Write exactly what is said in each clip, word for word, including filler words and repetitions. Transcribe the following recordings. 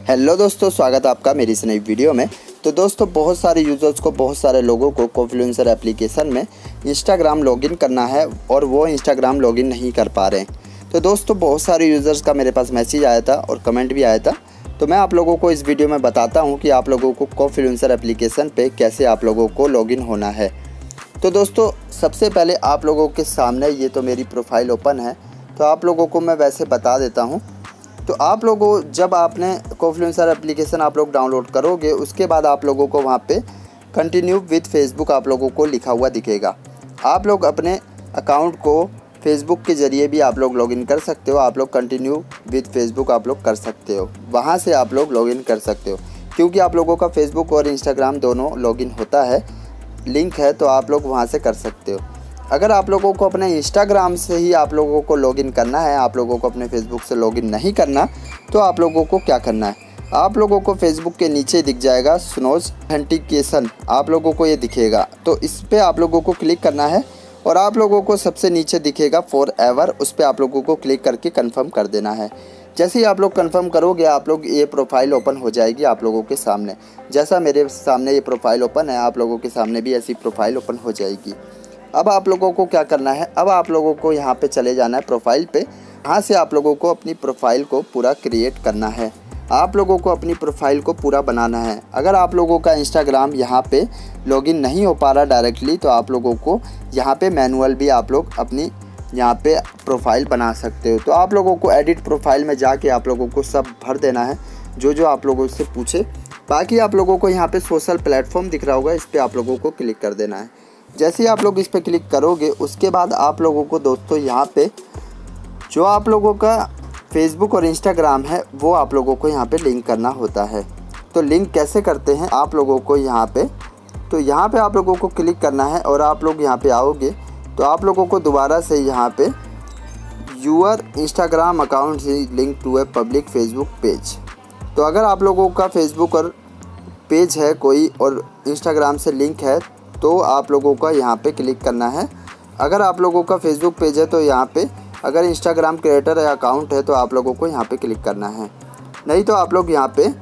Hello दोस्तों, स्वागत है आपका मेरी इस नई वीडियो में। तो दोस्तों, बहुत सारे यूज़र्स को बहुत सारे लोगों को कोफ्लुएंसर एप्लीकेशन में इंस्टाग्राम लॉगिन करना है और वो इंस्टाग्राम लॉगिन नहीं कर पा रहे हैं। तो दोस्तों, बहुत सारे यूज़र्स का मेरे पास मैसेज आया था और कमेंट भी आया था। तो मैं आप लोगों को इस वीडियो में बताता हूँ कि आप लोगों को कोफ्लुएंसर एप्लीकेशन पे कैसे आप लोगों को लॉगिन होना है। तो दोस्तों, सबसे पहले आप लोगों के सामने ये तो मेरी प्रोफाइल ओपन है, तो आप लोगों को मैं वैसे बता देता हूँ। तो आप लोगों जब आपने कोफ्लुएंसर एप्लीकेशन आप लोग डाउनलोड करोगे, उसके बाद आप लोगों को वहाँ पे कंटिन्यू विद फेसबुक आप लोगों को लिखा हुआ दिखेगा। आप लोग अपने अकाउंट को फेसबुक के ज़रिए भी आप लोग लॉगिन कर सकते हो। आप लोग कंटिन्यू विद फेसबुक आप लोग कर सकते हो, वहाँ से आप लोग लॉगिन कर सकते हो, क्योंकि आप लोगों का फेसबुक और इंस्टाग्राम दोनों लॉगिन होता है, लिंक है, तो आप लोग वहाँ से कर सकते हो। अगर आप लोगों को अपने इंस्टाग्राम से ही आप लोगों को लॉगिन करना है, आप लोगों को अपने फेसबुक से लॉगिन नहीं करना, तो आप लोगों को क्या करना है, आप लोगों को फेसबुक के नीचे दिख जाएगा स्नोज ऑथेंटिकेशन, आप लोगों को ये दिखेगा। तो इस पर आप लोगों को क्लिक करना है और आप लोगों को सबसे नीचे दिखेगा फॉर एवर, उस पर आप लोगों को क्लिक करके कन्फर्म कर देना है। जैसे ही आप लोग कंफर्म करोगे, आप लोग ये प्रोफाइल ओपन हो जाएगी आप लोगों के सामने। जैसा मेरे सामने ये प्रोफाइल ओपन है, आप लोगों के सामने भी ऐसी प्रोफाइल ओपन हो जाएगी। अब आप लोगों को क्या करना है, अब आप लोगों को यहाँ पे चले जाना है प्रोफाइल पे। यहाँ से आप लोगों को अपनी प्रोफाइल को पूरा क्रिएट करना है, आप लोगों को अपनी प्रोफाइल को पूरा बनाना है। अगर आप लोगों का इंस्टाग्राम यहाँ पे लॉगिन नहीं हो पा रहा डायरेक्टली, तो आप लोगों को यहाँ पे मैनुअल भी आप लोग अपनी यहाँ पे प्रोफाइल बना सकते हो। तो आप लोगों को एडिट प्रोफाइल में जाके आप लोगों को सब भर देना है जो जो आप लोगों से पूछे। बाकी आप लोगों को यहाँ पे सोशल प्लेटफॉर्म दिख रहा होगा, इस पर आप लोगों को क्लिक कर देना है। जैसे ही आप लोग इस पर क्लिक करोगे, उसके बाद आप लोगों को दोस्तों यहाँ पे जो आप लोगों का फेसबुक और इंस्टाग्राम है वो आप लोगों को यहाँ पे लिंक करना होता है। तो लिंक कैसे करते हैं आप लोगों को यहाँ पे, तो यहाँ पे आप लोगों को क्लिक करना है और आप लोग यहाँ पे आओगे तो आप लोगों को दोबारा से यहाँ पे यूअर इंस्टाग्राम अकाउंट से link to a public Facebook page. तो अगर आप लोगों का फेसबुक और पेज है कोई और इंस्टाग्राम से लिंक है, तो आप लोगों का यहाँ पे क्लिक करना है। अगर आप लोगों का फेसबुक पेज है तो यहाँ पे, अगर इंस्टाग्राम क्रिएटर या अकाउंट है तो आप लोगों को यहाँ पे क्लिक करना है। नहीं तो आप लोग यहाँ पे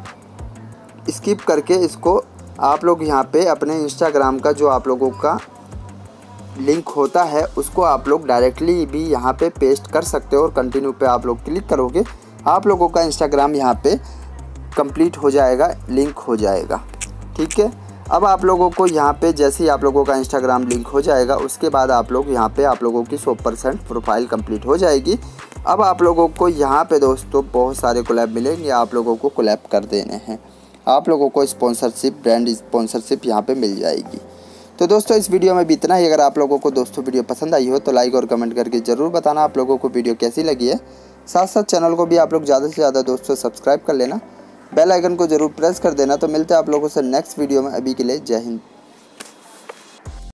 स्किप करके इसको आप लोग यहाँ पे अपने इंस्टाग्राम का जो आप लोगों का लिंक होता है उसको आप लोग डायरेक्टली भी यहाँ पे पेस्ट कर सकते हो और कंटिन्यू पे आप लोग क्लिक करोगे, आप लोगों का इंस्टाग्राम यहाँ पे कंप्लीट हो जाएगा, लिंक हो जाएगा। ठीक है। अब आप लोगों को यहाँ पे जैसे ही आप लोगों का इंस्टाग्राम लिंक हो जाएगा, उसके बाद आप लोग यहाँ पे आप लोगों की सौ परसेंट प्रोफाइल कंप्लीट हो जाएगी। अब आप लोगों को यहाँ पे दोस्तों बहुत सारे कोलैब मिलेंगे, आप लोगों को कोलैब कर देने हैं, आप लोगों को स्पॉन्सरशिप, ब्रांड स्पॉन्सरशिप यहाँ पे मिल जाएगी। तो दोस्तों, इस वीडियो में भी इतना ही। अगर आप लोगों को दोस्तों वीडियो पसंद आई हो तो लाइक और कमेंट करके ज़रूर बताना आप लोगों को वीडियो कैसी लगी है। साथ साथ चैनल को भी आप लोग ज़्यादा से ज़्यादा दोस्तों सब्सक्राइब कर लेना, बेल आइकन को जरूर प्रेस कर देना। तो मिलते हैं आप लोगों से नेक्स्ट वीडियो में। अभी के लिए जय हिंद।